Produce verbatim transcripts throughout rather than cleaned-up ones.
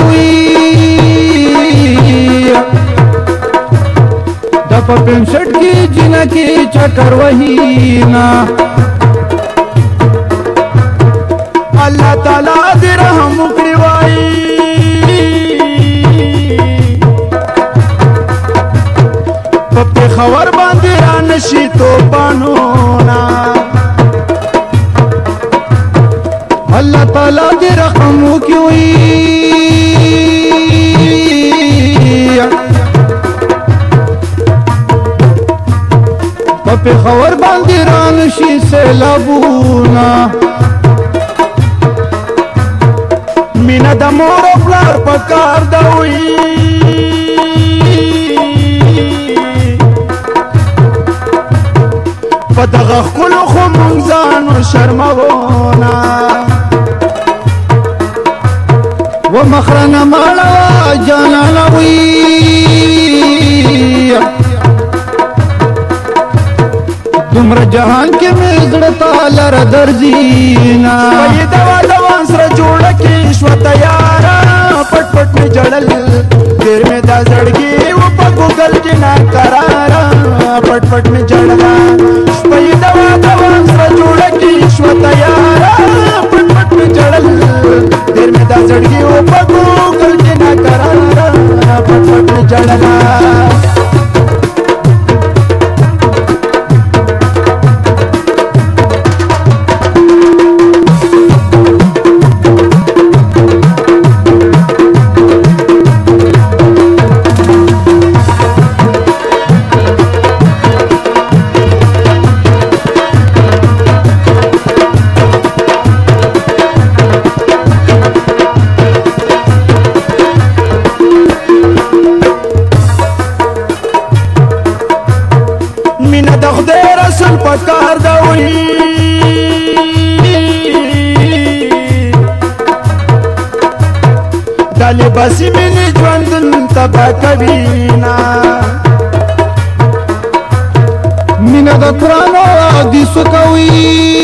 وي د په پنځټ کې جنکه چکر وهینا الله تعالی دې رحم وکړي وای په خبر باندې را نشي توپانو نا الله تعالی دې رحم وکړي په خبر باندې را نشي سیلابونا مینا د مور او پلار په کار دا وي په دغه ښکلو خو مونږ ځان شرمونا ومخرنا مالا جانانا وي دومره جهان کې مې زړه تاله را درځينا وي دوا دوا سره جوړه کې شو تیاره پټ پټ مې جړل ډېر مې دا زړګي و په ګوګل کې نا قراره پټ پټ مې جړلا وي دوا دوا سره جوړه کې شو تیاره پټ پټ مې جړل ډېر مې دا زړګي و په ګوګل کې نا قراره پټ پټ مې جړلا مینا د خدای رسول پکار دا وي د لباسي مینې ژوندون تبا کوي نا مینا د قرآن او حدیثو کوي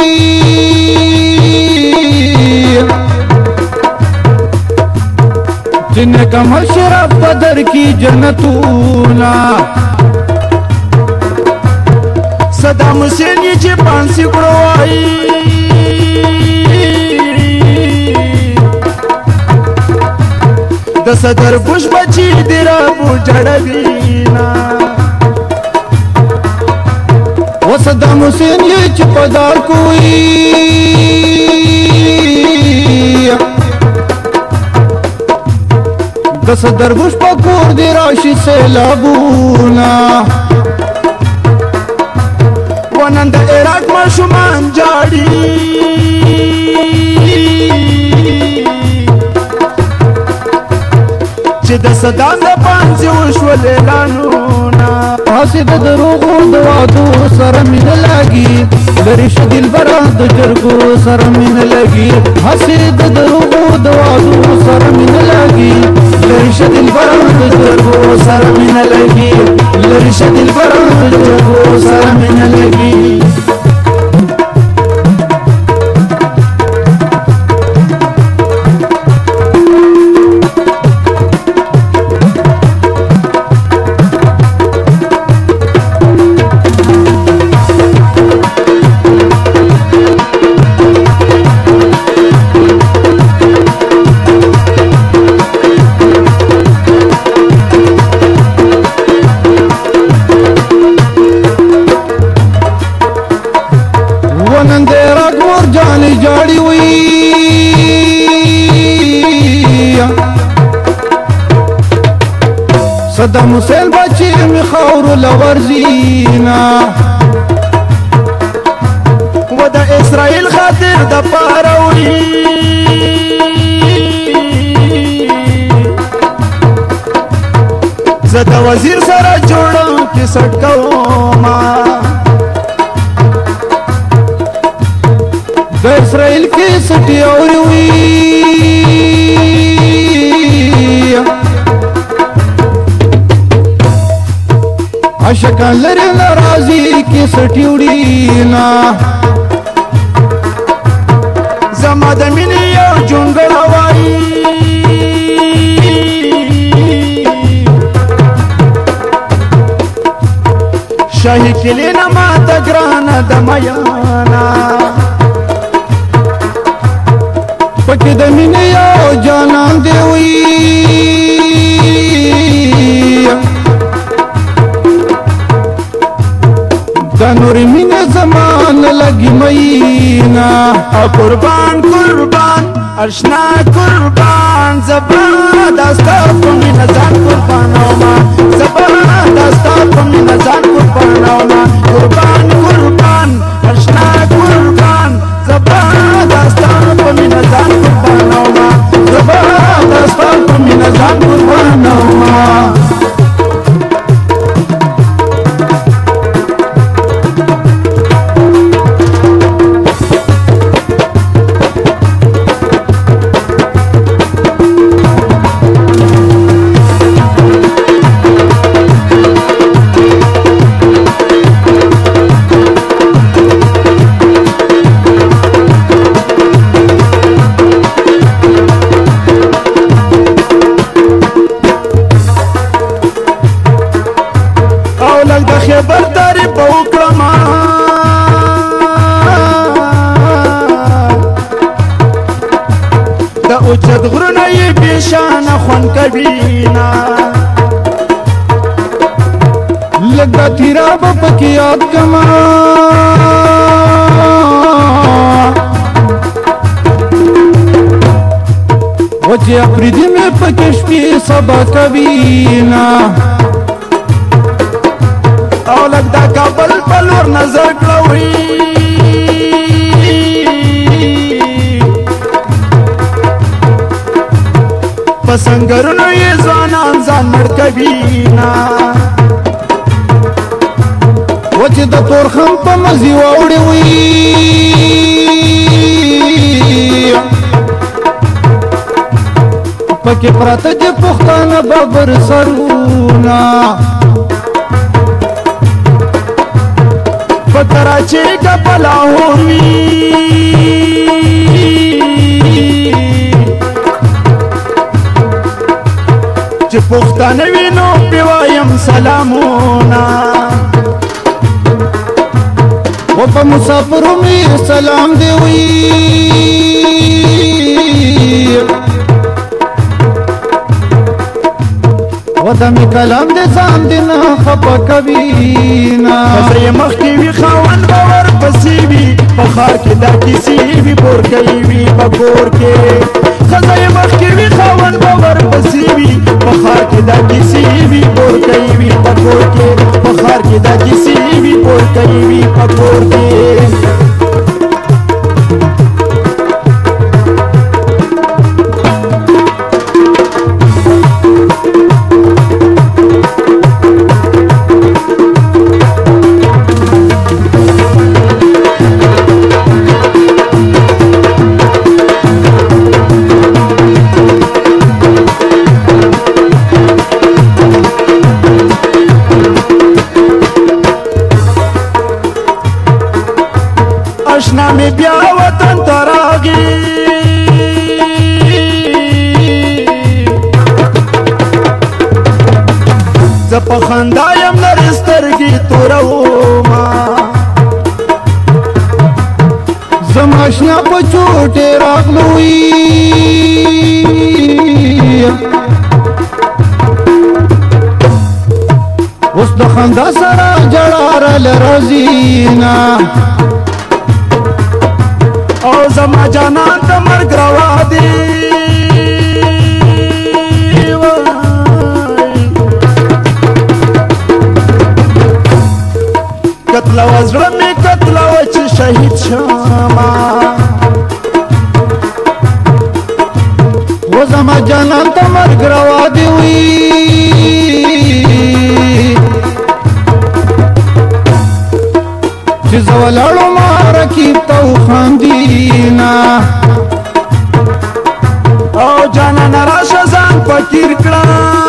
جنه کمل شرف بدر کی جنتونا صدام حسین یې چې پانسي کړو وایي د صدر بوش بچي دې را بوجړوي نا و صدام حسین یې چې پدار کوي د صدر بوش په کور دې راشي سیلابونا نن د عراق ماشومان جاړي چې د صدام د پانځه وشول اعلانونه هسې د دروغو د وعدو سره مینه لګي لرې شه دلبره د جرګو سره مینه لګي هسې د دروغو د وعدو سره مینه لګي لرې شه دلبره د جرګو سره مینه لګي لرې شه دلبره د جرګو سره مینه لګي نن د عراق مور جانې جاړي وي صدام حسین بچي مې خاورو لورځينا و د اسرائیل خاطر د پاره وي زه د وزیر سره جوړم کې سټ کوما د اسرائیل کې سټي اوري وي عاشقان لري ناراضي کې سټي وړي نا زما د مینې یو جونګړ وایي شاهی کلینا ما تگرانا دمیانا پکی دمین یو جانان دیوی دا نوری مین زمان لگی مینا قربان قربان اشنا قربان زبا دستا پمین زان قربان اوما زبا دستا پمین زان قربان اوما قربان قربان اشنا قربان زبا دستا پمین زان قربان اوما زبا دستا پمین زان قربان اوما خبرداری بوکرما دا اوچت غرونه یې بیشان خوند کوینا لږ دا تیرا به پکې یاد کما و چې اپریدي مې پکې شپې سبا کوینا او لگ دا کابل پلور نظر کلوی پسنگرنو یہ زوانان زان مرکبینا وچی دا تورخم پا مزی واوڑی وی پاکی پراتا جی پختانا بابر سرونا کراچی کا لاہور چی پختانه وینو پیوایم سلامونا و پا مسافرو می سلام دیوی و دمی کلام دی زان دینا خپا کبینا خزای مخی وی خواهن باور پسی وی بخار کی دا کسی وی پور کئی وی بکور کے خزای مخی وی خواهن باور پسی وی بخار کی دا کسی وی پور کئی وی بکور کے بخار کی دا کسی وی پور کئی وی بکور کے اشنا می بیا وطن تراغی زپا خندایم نرسترگی توروما زم اشنا پا چوٹے راغلوی اس دا خندا سرا جڑار لرزینا او زما جانان تا مرگ روا دی قتل وزر میں قتل وچ شہید شاما او زما جانان تا مرگ روا دی وی چیز ولړو ما رکیب تو خاندینا او جانا نراشه ځان فکر کړه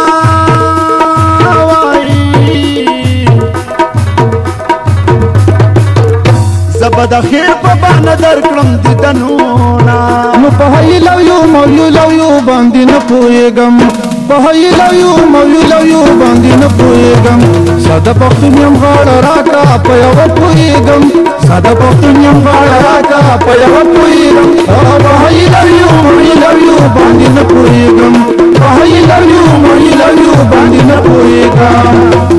زبد خیر په باندې درکړم د دنونا نو په هیلو یو مو یو لو یو باندې نه پوهېږم په یو مویلو یو باندې نه پوهېږم ساده پښتون یم غاړه راکړه په یوه پوهېږم ساده پښتون یم غاړه راکړه په یوه پوهېږم په یو مویلو یو باندې نه پوهېږم په یو مویلو یو باندې نه پوهېږم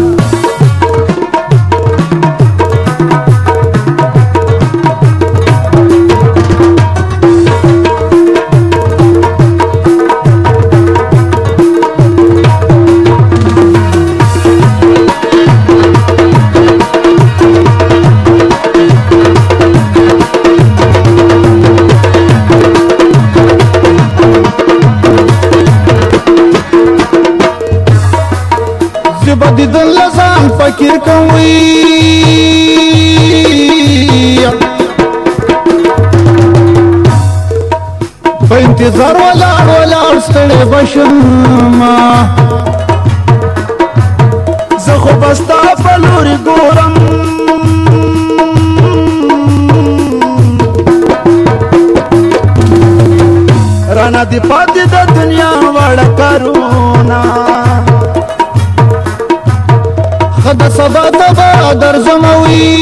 بدیدن لزان فکر کوي په انتظار ولاړ ولاړ ستړی بشم زه خو به ستا په لورې ګورم رانه دې پاتې د دنیا واړه کارونه خد سبا تبا در زموي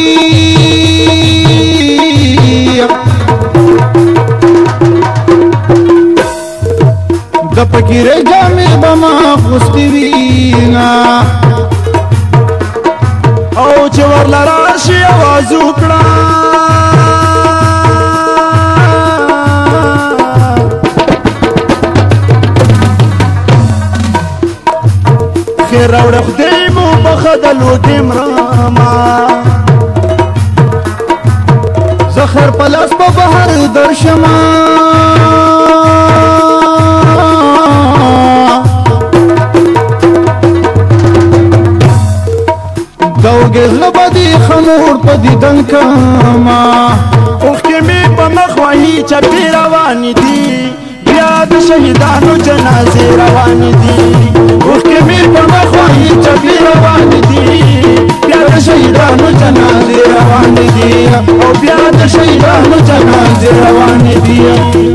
د فکر جامې بما خوستي وینا او چې ورله راشي आवाज وکړه خیر راوړه خدای مو بخدلو دمراما زخر پلاس په بهر درشما دوګز لبدي خمور په دیدن کما اوخکې می په مخ وهي چپی روان دي بیا د شهیدانو جنازې روان دي اوخکې می په مخ وهي چپی روان دي بیا د شهیدانو جنازې روان دي او بیا د شهیدانو جنازې روان دي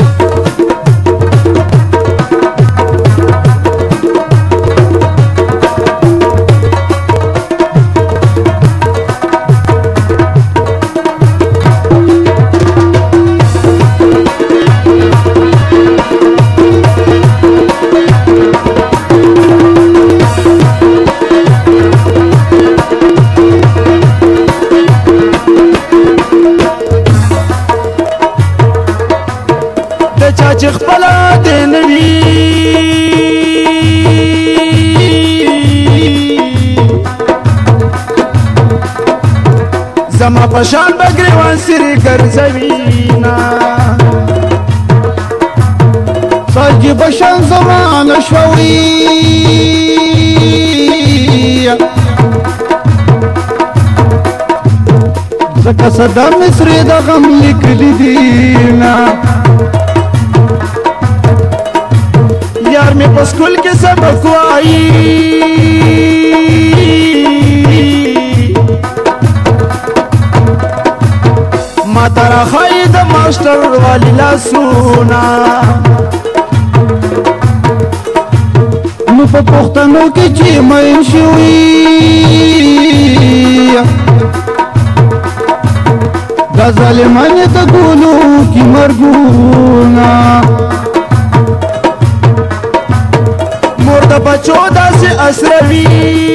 چې خپله دې نه وي زما په شان به ګریوان سرې ګرځوینه سرګي به شان زما نه شوي ځکه صدا مصري د غم لیکلي دينا یار می په سکول کې سبق وایي ما ترا خای د ماستر والی لاسونه نو په پښتنو کې چې مین شوي د ظالمانو د ګولو کې مرګونه مور د بچو داسې اسروي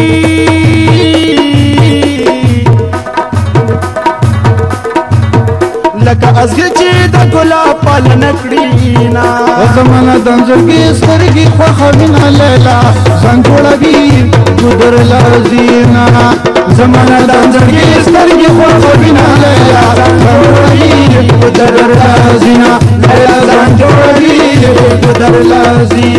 لکه ازغې چې د ګلاب پالنه کړي نا زمانه د انځرګې سترګې خوښوینه لیلا ځان جوړوي ګودر لازینا زمانه د انځرګې سترګې خوښوینه لیلا ځان جوړوي ګودر لازینا لیلا ځان جوړوي ګودر لازینا